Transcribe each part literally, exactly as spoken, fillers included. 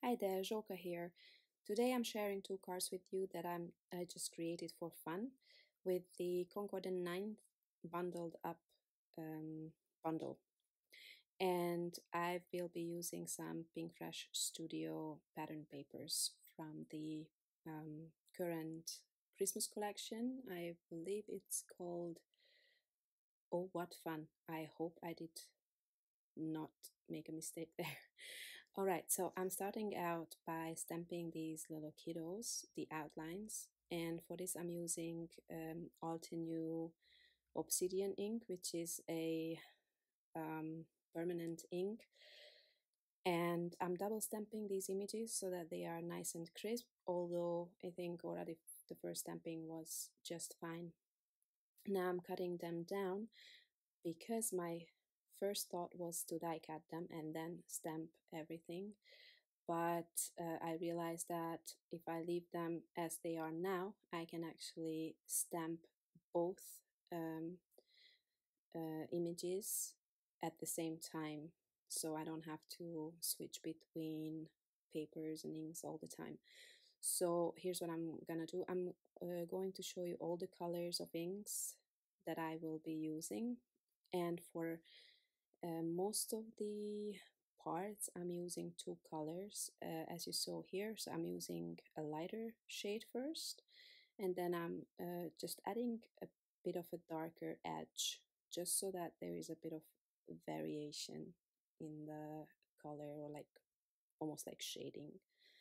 Hi there, Joka here. Today I'm sharing two cards with you that I'm I just created for fun with the Concord and ninth Bundled Up um, bundle. And I will be using some Pink Fresh Studio pattern papers from the um, current Christmas collection. I believe it's called Oh What Fun. I hope I did not make a mistake there. All right, so I'm starting out by stamping these little kiddos, the outlines, and for this I'm using um, Altenew Obsidian ink, which is a um, permanent ink, and I'm double stamping these images so that they are nice and crisp, although I think already the first stamping was just fine. Now I'm cutting them down because my first thought was to die cut them and then stamp everything, but uh, I realized that if I leave them as they are now, I can actually stamp both um, uh, images at the same time, so I don't have to switch between papers and inks all the time. So here's what I'm gonna do. I'm uh, going to show you all the colors of inks that I will be using, and for uh, most of the parts I'm using two colors, uh, as you saw here. So I'm using a lighter shade first, and then I'm uh, just adding a bit of a darker edge, just so that there is a bit of variation in the color, or like almost like shading.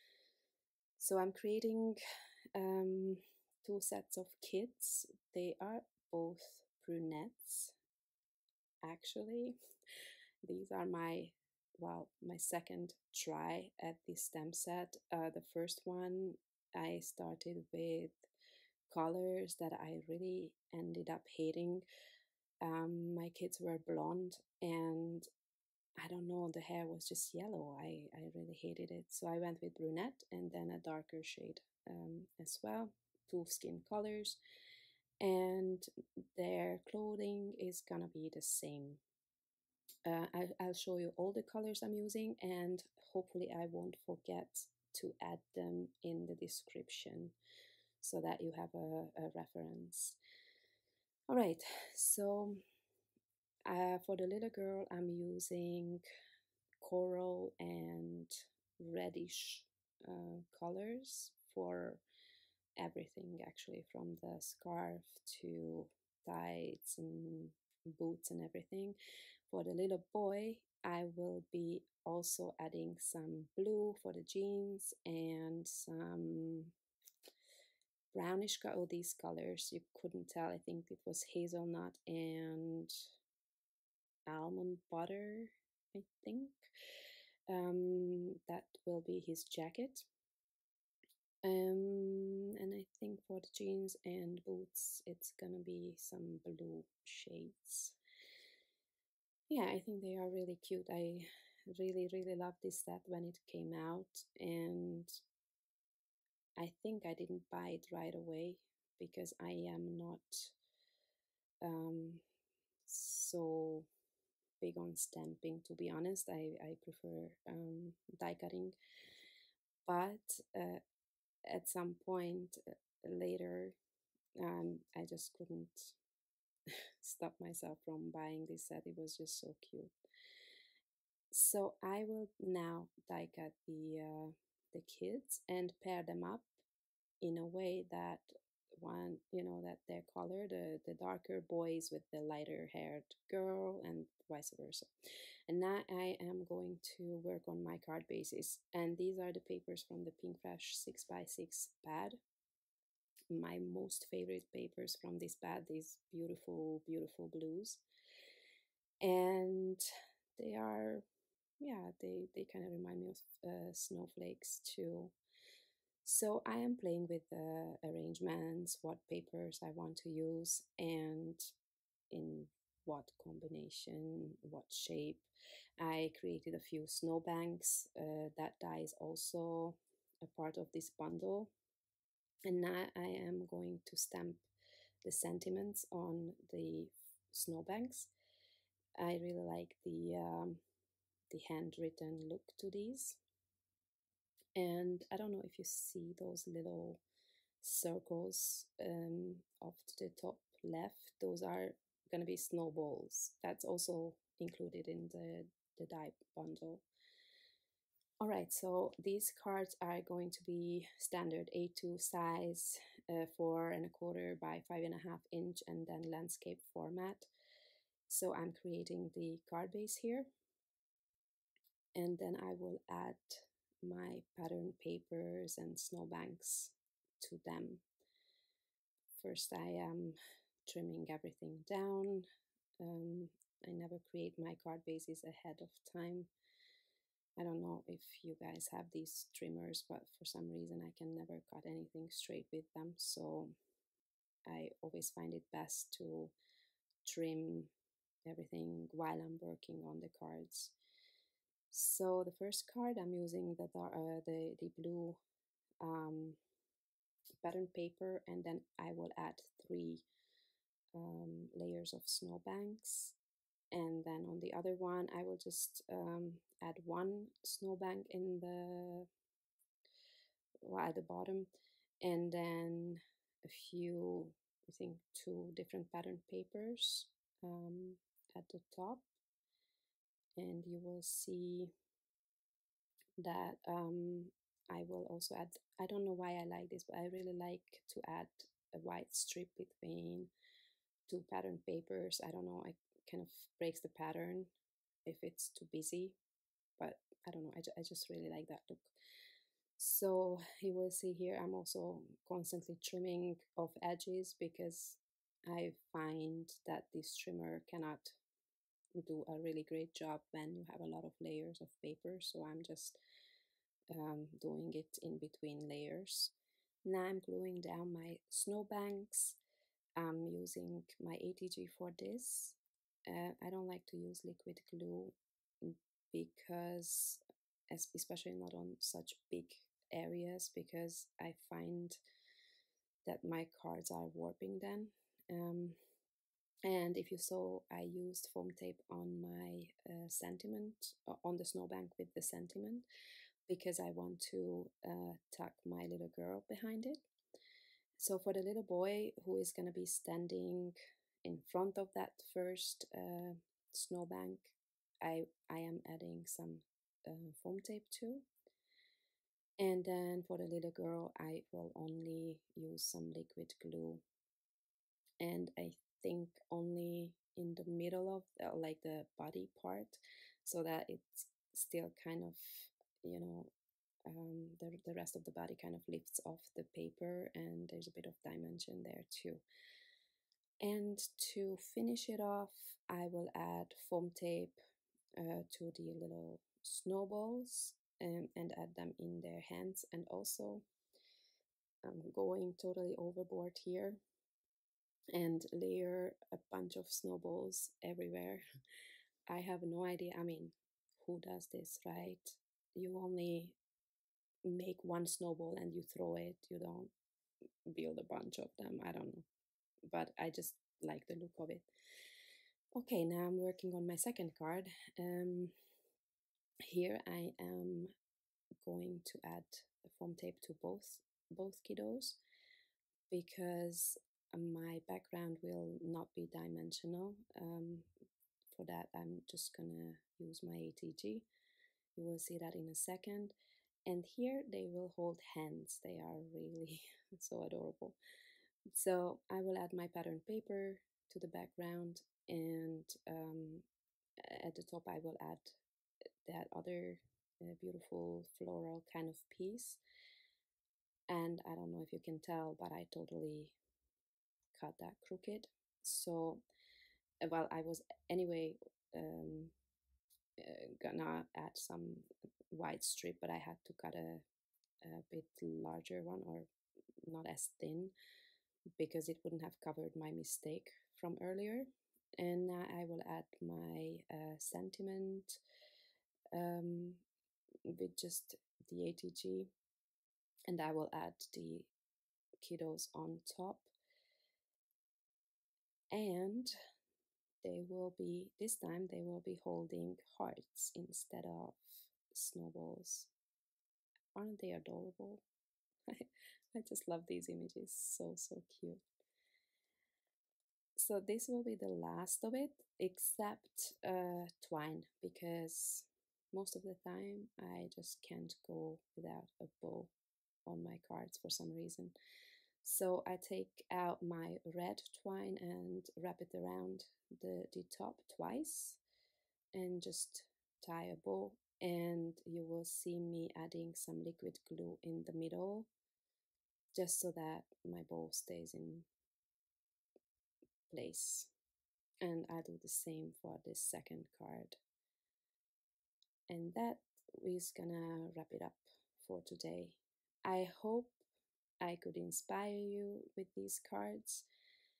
So I'm creating um, two sets of kids. They are both brunettes, actually. These are my, well, my second try at this stamp set. Uh, the first one I started with colors that I really ended up hating. Um, my kids were blonde, and I don't know, the hair was just yellow. I, I really hated it. So I went with brunette and then a darker shade um, as well, two skin colors. And their clothing is gonna be the same. Uh, I, I'll show you all the colors I'm using, and hopefully I won't forget to add them in the description so that you have a, a reference. All right, so uh, for the little girl, I'm using coral and reddish uh, colors for everything, actually, from the scarf to tights and boots and everything. For the little boy, I will be also adding some blue for the jeans and some brownish color. Oh, these colors, you couldn't tell. I think it was hazelnut and almond butter, I think. Um, that will be his jacket. Um, and I think for the jeans and boots, it's gonna be some blue shades. Yeah, I think they are really cute. I really, really loved this set when it came out, and I think I didn't buy it right away because I am not um, so big on stamping, to be honest. I, I prefer um, die cutting, but uh, at some point uh, later, um, I just couldn't stop myself from buying this set. It was just so cute. So I will now die cut the uh, the kids and pair them up in a way that one, you know, that their color, the the darker boys with the lighter haired girl, and vice versa. And now I am going to work on my card bases, and these are the papers from the Pink Fresh six by six pad. My most favorite papers from this pad, these beautiful, beautiful blues. And they are, yeah, they, they kind of remind me of uh, snowflakes too. So I am playing with the arrangements, what papers I want to use, and in what combination, what shape. I created a few snowbanks. Uh, that die is also a part of this bundle. And now I am going to stamp the sentiments on the snowbanks. I really like the um, the handwritten look to these. And I don't know if you see those little circles um, off to the top left. Those are going to be snowballs. That's also included in the, the die bundle. All right, so these cards are going to be standard A two size, uh, four and a quarter by five and a half inch, and then landscape format. So I'm creating the card base here, and then I will add my pattern papers and snowbanks to them. First, I am trimming everything down. Um, I never create my card bases ahead of time. I don't know if you guys have these trimmers, but for some reason I can never cut anything straight with them. So I always find it best to trim everything while I'm working on the cards. So the first card I'm using the uh, the, the blue um, pattern paper, and then I will add three um, layers of snowbanks. And then on the other one, I will just um, add one snowbank in the well, at the bottom, and then a few, I think, two different pattern papers um, at the top, and you will see that um, I will also add. I don't know why I like this, but I really like to add a white strip between two pattern papers. I don't know. I kind of breaks the pattern if it's too busy, but I don't know. I, ju I just really like that look. So you will see here I'm also constantly trimming off edges because I find that this trimmer cannot do a really great job when you have a lot of layers of paper. So I'm just um, doing it in between layers. Now I'm gluing down my snowbanks. I'm using my A T G for this. Uh, I don't like to use liquid glue because, especially not on such big areas, because I find that my cards are warping then. Um, and if you saw, I used foam tape on my uh, sentiment, uh, on the snowbank with the sentiment, because I want to uh, tuck my little girl behind it. So for the little boy who is going to be standing in front of that first uh, snowbank, I, I am adding some uh, foam tape too. And then for the little girl, I will only use some liquid glue. And I think only in the middle of the, like the body part, so that it's still kind of, you know, um, the, the rest of the body kind of lifts off the paper, and there's a bit of dimension there too. And to finish it off, I will add foam tape uh, to the little snowballs um, and add them in their hands. And also I'm going totally overboard here and layer a bunch of snowballs everywhere. I have no idea. I mean, who does this, right? You only make one snowball and you throw it. You don't build a bunch of them. I don't know. But I just like the look of it. Okay, now I'm working on my second card. Um, here I am going to add foam tape to both both kiddos because my background will not be dimensional. Um, for that, I'm just gonna use my A T G. You will see that in a second. And here they will hold hands. They are really so adorable. So I will add my pattern paper to the background, and um, at the top I will add that other uh, beautiful floral kind of piece. And I don't know if you can tell, but I totally cut that crooked. So, uh, well, I was anyway um, uh, gonna add some white strip, but I had to cut a, a bit larger one, or not as thin, because it wouldn't have covered my mistake from earlier. And now I will add my uh, sentiment um, with just the A T G, and I will add the kiddos on top, and they will be, this time they will be holding hearts instead of snowballs. Aren't they adorable? I just love these images, so, so cute. So this will be the last of it, except uh, twine, because most of the time I just can't go without a bow on my cards for some reason. So I take out my red twine and wrap it around the, the top twice and just tie a bow, and you will see me adding some liquid glue in the middle just so that my bow stays in place. And I do the same for this second card. And that is gonna wrap it up for today. I hope I could inspire you with these cards,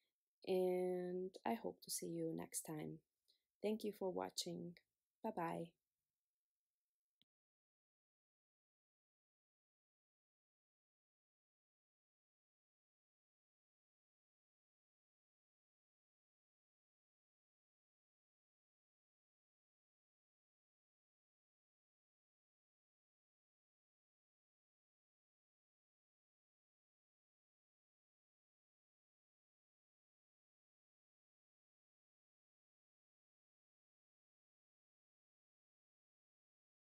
and I hope to see you next time. Thank you for watching. Bye bye.